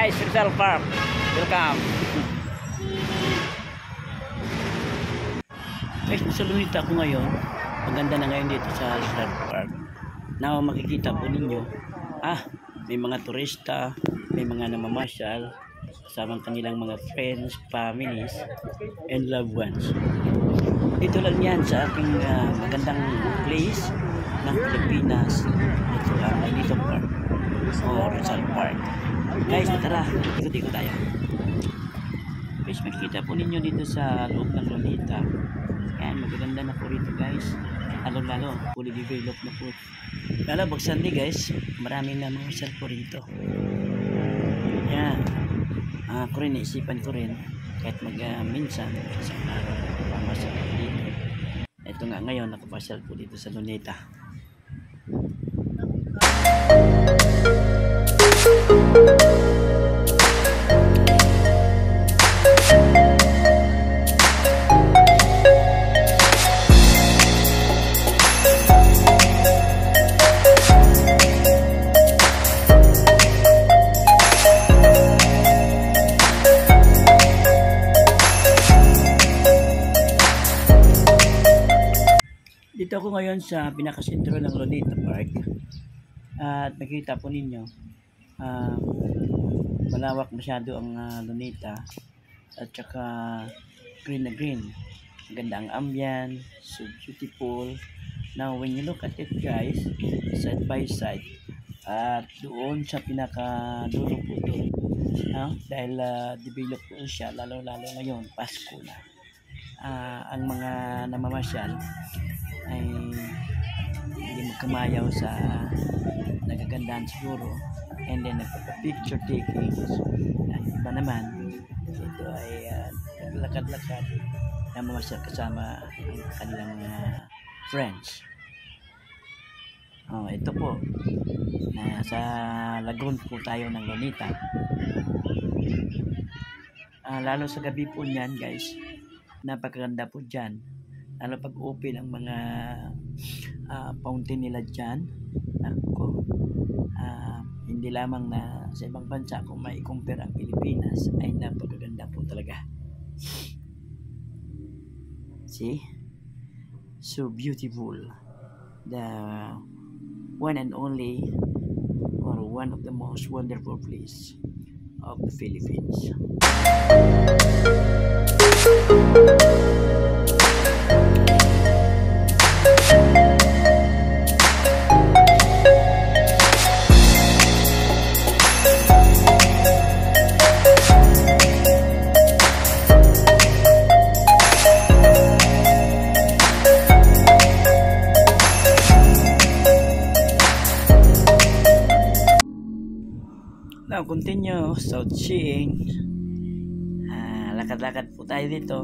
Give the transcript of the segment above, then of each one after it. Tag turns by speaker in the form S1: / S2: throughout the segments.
S1: guys, Rizal Park. Welcome. Guys, sa Lunita ako ngayon. Maganda na ngayon dito sa Rizal Park. Now makikita po ninyo, may mga turista, may mga namamasyal, kasama kanilang mga friends, families, and loved ones. Dito lang yan sa aking magandang place ng Pilipinas. Ito ang Lunita Park o Rizal Park. Guys, tara, ikot-ikot tayo. Guys, makikita po ninyo dito sa loob ng Lunita. Yan, magaganda na po rito guys. Lalo, fully developed na po. Lalo, pag Sunday guys, maraming na mga sal po rito. Yan. Ako rin, naisipan ko rin, kahit minsan, isang araw, pamasal po dito. Ito nga ngayon, nakapasal po dito sa Lunita. Dito ako ngayon sa pinakasentro ng Lunita Park at nakita po ninyo malawak masyado ang Lunita at saka green na green. Maganda ang ambient, so beautiful. Now when you look at it guys, side by side, at doon sa pinakadulo po doon, dahil develop po siya, lalo ngayon Pasko na. Ang mga namamasyal ay hindi magkamayaw sa nagagandaan siguro, and then nagpapapicture takings. Iba naman ito ay naglakad-lakad na mamasyal kasama ang kanilang friends. Ito po, nasa lagoon po tayo ng Lunita. Lalo sa gabi po niyan guys, napakaganda po dyan. Lalo pag open ang mga fountain nila dyan. Hindi lamang na sa ibang bansa, kung may compare ang Pilipinas, ay napakaganda po talaga. See? So beautiful. The one and only, or one of the most wonderful place of the Philippines. Now, continue sightseeing. Lakad-lakad po tayo dito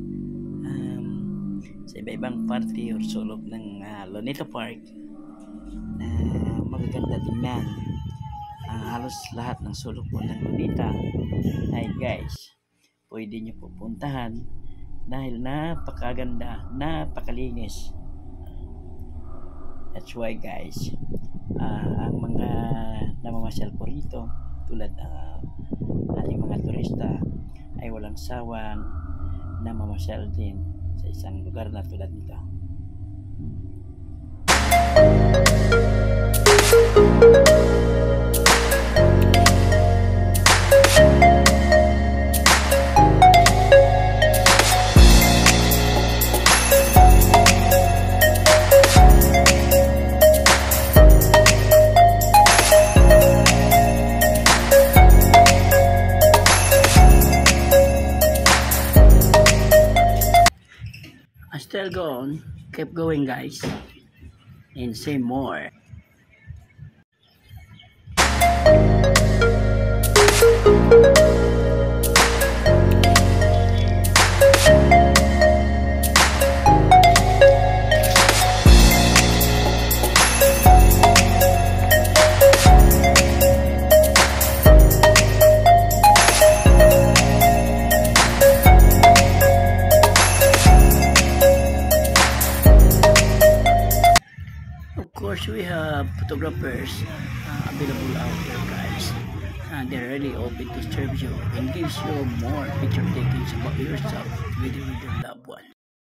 S1: sa iba-ibang parte or sulok ng Lunita Park. Magaganda tingnan. Halos lahat ng sulok po ng Lunita ay guys, pwede nyo pupuntahan dahil napakaganda, napakalinis. That's why guys, ang mga namamasyal po rito, tulad ating mga turista, ay walang sawang namamasyal din sa isang lugar na tulad nito. Still go on, keep going guys, and say more. Of course, we have photographers available out there guys. they're really open to serve you and gives you more picture takings about yourself with your loved one.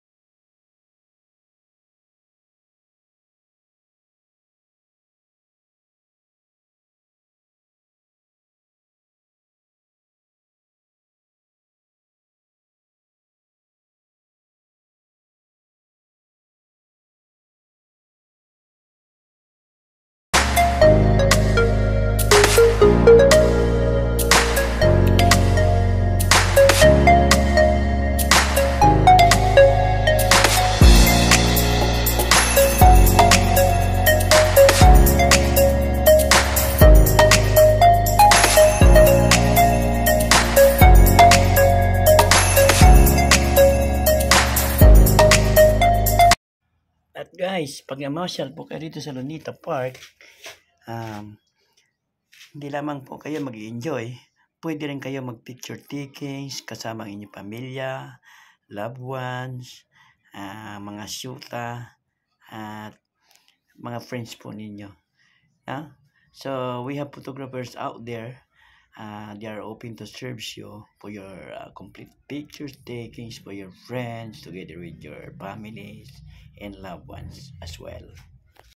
S1: At guys, pag namasyal po kayo dito sa Lunita Park, um, hindi lamang po kayo mag-enjoy, pwede rin kayo mag-picture takings kasama ang inyong pamilya, loved ones, mga syuta, at mga friends po ninyo. So, we have photographers out there. They are open to serve you for your complete picture takings for your friends together with your families and loved ones as well.